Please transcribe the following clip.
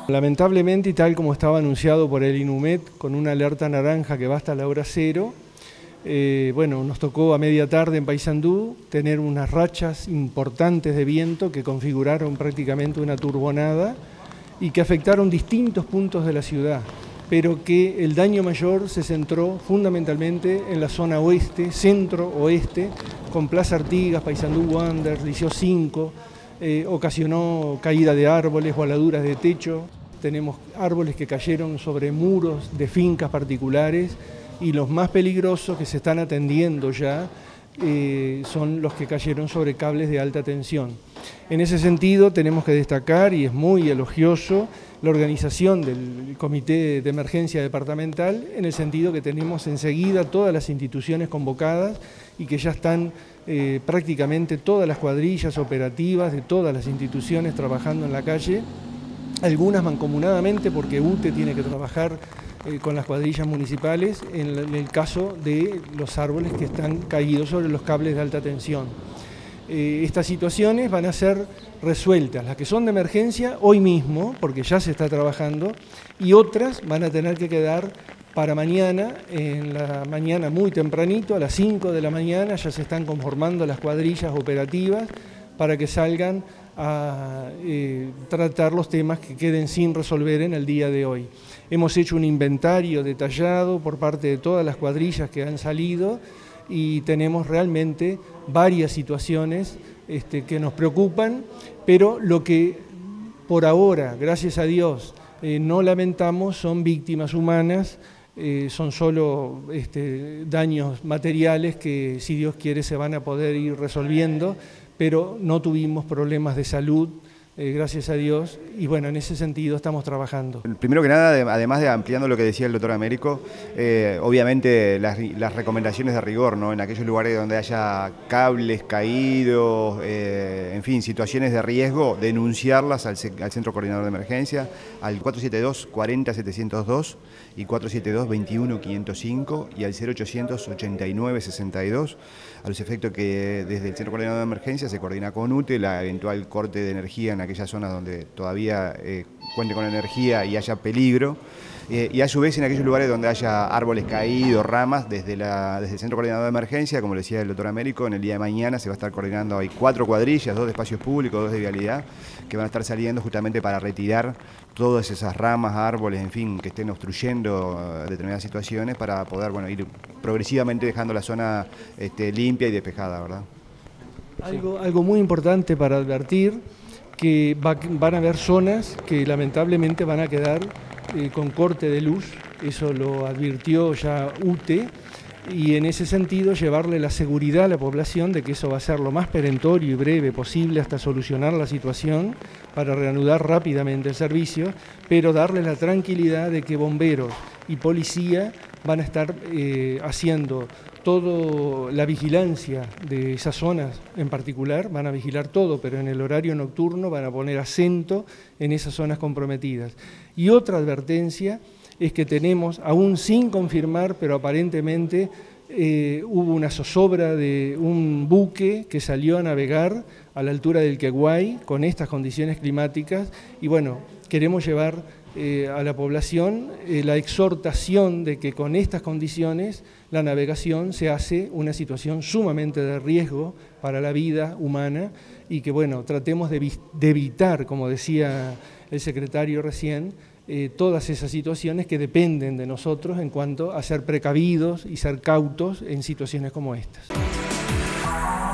Lamentablemente, y tal como estaba anunciado por el INUMED, con una alerta naranja que va hasta la hora cero, bueno, nos tocó a media tarde en Paysandú tener unas rachas importantes de viento que configuraron prácticamente una turbonada y que afectaron distintos puntos de la ciudad, pero que el daño mayor se centró fundamentalmente en la zona oeste, centro-oeste, con Plaza Artigas, Paysandú Wanderers, Liceo 5, ocasionó caída de árboles, voladuras de techo. Tenemos árboles que cayeron sobre muros de fincas particulares y los más peligrosos que se están atendiendo ya son los que cayeron sobre cables de alta tensión. En ese sentido tenemos que destacar, y es muy elogioso, la organización del Comité de Emergencia Departamental, en el sentido que tenemos enseguida todas las instituciones convocadas y que ya están prácticamente todas las cuadrillas operativas de todas las instituciones trabajando en la calle, algunas mancomunadamente porque UTE tiene que trabajar con las cuadrillas municipales en el caso de los árboles que están caídos sobre los cables de alta tensión. Estas situaciones van a ser resueltas, las que son de emergencia hoy mismo, porque ya se está trabajando, y otras van a tener que quedar para mañana, en la mañana muy tempranito, a las 5 de la mañana, ya se están conformando las cuadrillas operativas para que salgan a tratar los temas que queden sin resolver en el día de hoy. Hemos hecho un inventario detallado por parte de todas las cuadrillas que han salido y tenemos realmente varias situaciones que nos preocupan, pero lo que por ahora, gracias a Dios, no lamentamos son víctimas humanas, son solo daños materiales que, si Dios quiere, se van a poder ir resolviendo, pero no tuvimos problemas de salud, gracias a Dios, y bueno, en ese sentido estamos trabajando. Primero que nada, además de ampliando lo que decía el doctor Américo, obviamente las recomendaciones de rigor, ¿no? En aquellos lugares donde haya cables caídos, en fin, situaciones de riesgo, denunciarlas al Centro Coordinador de Emergencia, al 472-40-702 y 472-21-505 y al 0800-89-62, a los efectos que desde el Centro Coordinador de Emergencia se coordina con UTE la eventual corte de energía en aquellas zonas donde todavía cuente con energía y haya peligro, y a su vez en aquellos lugares donde haya árboles caídos, ramas, desde el Centro Coordinador de Emergencia, como le decía el doctor Américo, en el día de mañana se va a estar coordinando, hay 4 cuadrillas, 2 de espacios públicos, 2 de vialidad, que van a estar saliendo justamente para retirar todas esas ramas, árboles, en fin, que estén obstruyendo determinadas situaciones para poder, bueno, ir progresivamente dejando la zona limpia y despejada, ¿verdad? Algo muy importante para advertir, que van a haber zonas que lamentablemente van a quedar con corte de luz, eso lo advirtió ya UTE, y en ese sentido llevarle la seguridad a la población de que eso va a ser lo más perentorio y breve posible hasta solucionar la situación para reanudar rápidamente el servicio, pero darle la tranquilidad de que bomberos y policía van a estar haciendo toda la vigilancia de esas zonas en particular, van a vigilar todo, pero en el horario nocturno van a poner acento en esas zonas comprometidas. Y otra advertencia es que tenemos, aún sin confirmar, pero aparentemente hubo una zozobra de un buque que salió a navegar a la altura del Queguay con estas condiciones climáticas y bueno, queremos llevar a la población la exhortación de que con estas condiciones la navegación se hace una situación sumamente de riesgo para la vida humana y que bueno, tratemos de evitar, como decía el secretario recién, todas esas situaciones que dependen de nosotros en cuanto a ser precavidos y ser cautos en situaciones como estas.